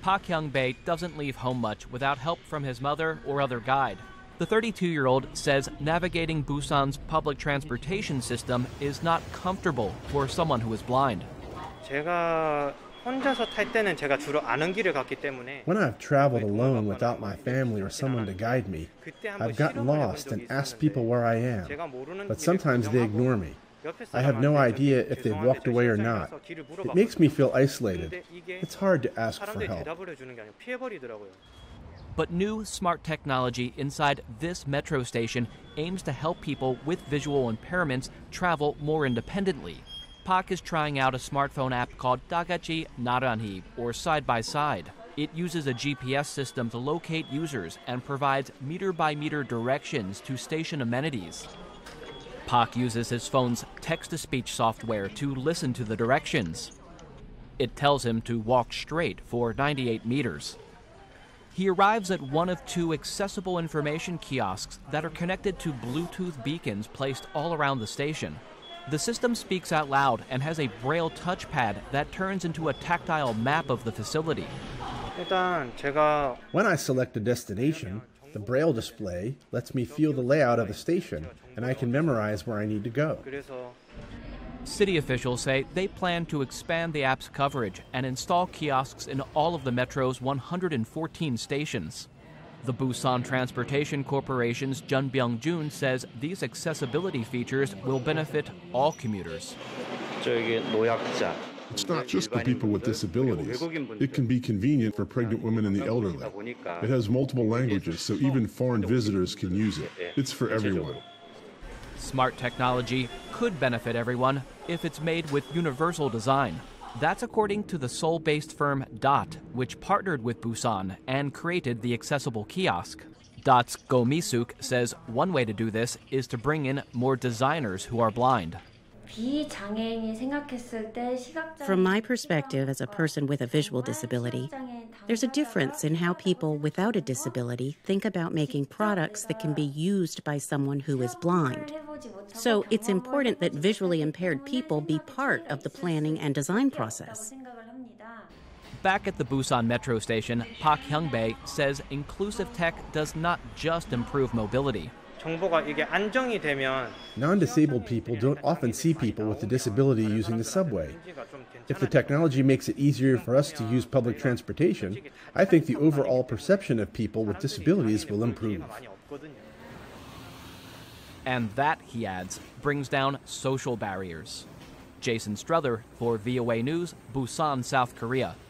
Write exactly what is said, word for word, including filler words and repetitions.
Park Hyung-bae doesn't leave home much without help from his mother or other guide. The thirty-two-year-old says navigating Busan's public transportation system is not comfortable for someone who is blind. When I've traveled alone without my family or someone to guide me, I've gotten lost and asked people where I am, but sometimes they ignore me. I have no idea if they've walked away or not. It makes me feel isolated. It's hard to ask for help. But new smart technology inside this metro station aims to help people with visual impairments travel more independently. Park is trying out a smartphone app called Dagachi Naranhi, or Side by Side. It uses a G P S system to locate users and provides meter-by-meter directions to station amenities. Park uses his phone's text-to-speech software to listen to the directions. It tells him to walk straight for ninety-eight meters. He arrives at one of two accessible information kiosks that are connected to Bluetooth beacons placed all around the station. The system speaks out loud and has a braille touchpad that turns into a tactile map of the facility. When I select a destination, the braille display lets me feel the layout of the station, and I can memorize where I need to go. City officials say they plan to expand the app's coverage and install kiosks in all of the metro's one hundred fourteen stations. The Busan Transportation Corporation's Jun Byung-jun says these accessibility features will benefit all commuters. It's not just for people with disabilities. It can be convenient for pregnant women and the elderly. It has multiple languages, so even foreign visitors can use it. It's for everyone. Smart technology could benefit everyone if it's made with universal design. That's according to the Seoul-based firm Dot, which partnered with Busan and created the accessible kiosk. Dot's Go Mi-suk says one way to do this is to bring in more designers who are blind. From my perspective as a person with a visual disability, there's a difference in how people without a disability think about making products that can be used by someone who is blind. So it's important that visually impaired people be part of the planning and design process. Back at the Busan metro station, Park Hyung-bae says inclusive tech does not just improve mobility. Non-disabled people don't often see people with a disability using the subway. If the technology makes it easier for us to use public transportation, I think the overall perception of people with disabilities will improve. And that, he adds, brings down social barriers. Jason Struther for V O A News, Busan, South Korea.